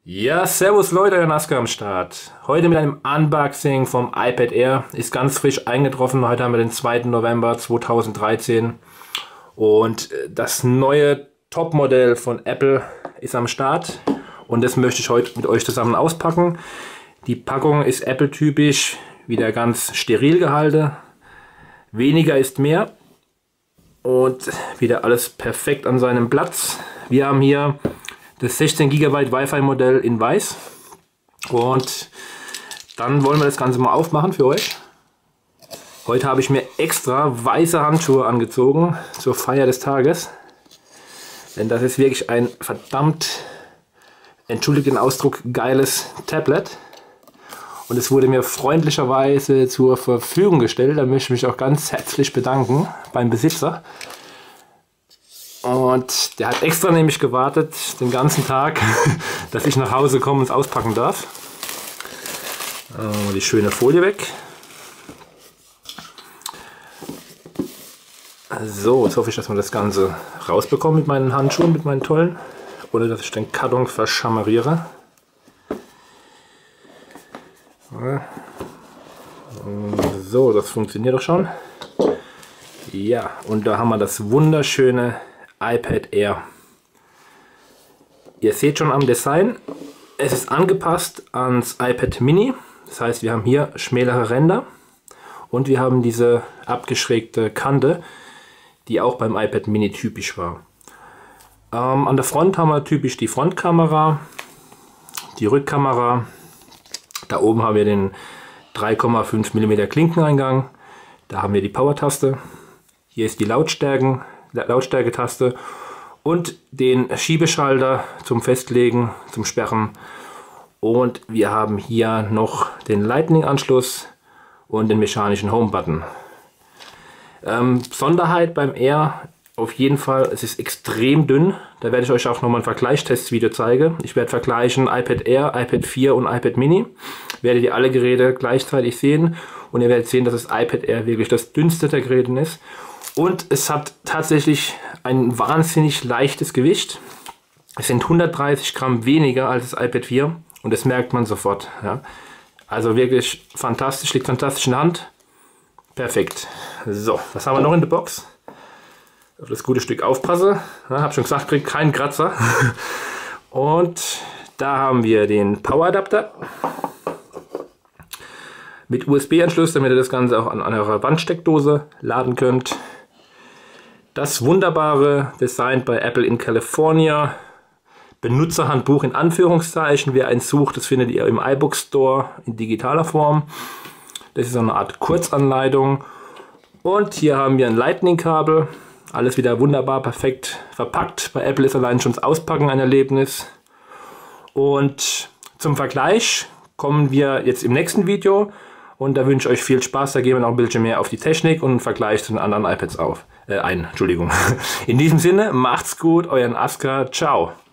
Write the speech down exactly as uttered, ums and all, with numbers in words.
Ja, servus Leute, der Nasker am Start. Heute mit einem Unboxing vom iPad Air. Ist ganz frisch eingetroffen. Heute haben wir den zweiten November zweitausenddreizehn. Und das neue Topmodell von Apple ist am Start. Und das möchte ich heute mit euch zusammen auspacken. Die Packung ist Apple-typisch, wieder ganz steril gehalten. Weniger ist mehr. Und wieder alles perfekt an seinem Platz. Wir haben hier das sechzehn Gigabyte Wi-Fi Modell in weiß. Und dann wollen wir das Ganze mal aufmachen für euch. Heute habe ich mir extra weiße Handschuhe angezogen zur Feier des Tages. Denn das ist wirklich ein verdammt, entschuldigt den Ausdruck, geiles Tablet. Und es wurde mir freundlicherweise zur Verfügung gestellt. Da möchte ich mich auch ganz herzlich bedanken beim Besitzer. Und der hat extra nämlich gewartet, den ganzen Tag, dass ich nach Hause komme und es auspacken darf. Die schöne Folie weg. So, jetzt hoffe ich, dass wir das Ganze rausbekommen mit meinen Handschuhen, mit meinen tollen. Ohne dass ich den Karton verschammeriere. So, das funktioniert doch schon. Ja, und da haben wir das wunderschöne iPad Air. Ihr seht schon am Design, es ist angepasst ans iPad Mini. Das heißt, wir haben hier schmälere Ränder und wir haben diese abgeschrägte Kante, die auch beim iPad Mini typisch war. Ähm, an der Front haben wir typisch die Frontkamera, die Rückkamera. Da oben haben wir den drei Komma fünf Millimeter Klinkeneingang. Da haben wir die Power-Taste. Hier ist die Lautstärken. Lautstärke-Taste und den Schiebeschalter zum Festlegen, zum Sperren. Und wir haben hier noch den Lightning-Anschluss und den mechanischen Home-Button. Ähm, Besonderheit beim Air auf jeden Fall, es ist extrem dünn. Da werde ich euch auch nochmal ein Vergleichstestvideo zeigen. Ich werde vergleichen iPad Air, iPad vier und iPad Mini. Werdet ihr alle Geräte gleichzeitig sehen und ihr werdet sehen, dass das iPad Air wirklich das dünnste der Geräte ist. Und es hat tatsächlich ein wahnsinnig leichtes Gewicht. Es sind hundertdreißig Gramm weniger als das iPad vier und das merkt man sofort. Ja. Also wirklich fantastisch, liegt fantastisch in der Hand. Perfekt. So, was haben wir noch in der Box? Auf das gute Stück aufpasse. Ja, hab schon gesagt, kriegt keinen Kratzer. Und da haben wir den Power Adapter mit U S B-Anschluss, damit ihr das Ganze auch an, an eurer Wandsteckdose laden könnt. Das wunderbare Design bei Apple in California. Benutzerhandbuch in Anführungszeichen. Wer eins sucht, das findet ihr im iBook Store in digitaler Form. Das ist so eine Art Kurzanleitung. Und hier haben wir ein Lightning-Kabel. Alles wieder wunderbar, perfekt verpackt. Bei Apple ist allein schon das Auspacken ein Erlebnis. Und zum Vergleich kommen wir jetzt im nächsten Video. Und da wünsche ich euch viel Spaß. Da gehen wir noch ein bisschen mehr auf die Technik und einen Vergleich zu den anderen iPads auf. Äh, ein, Entschuldigung. In diesem Sinne, macht's gut, euer Nasker. Ciao.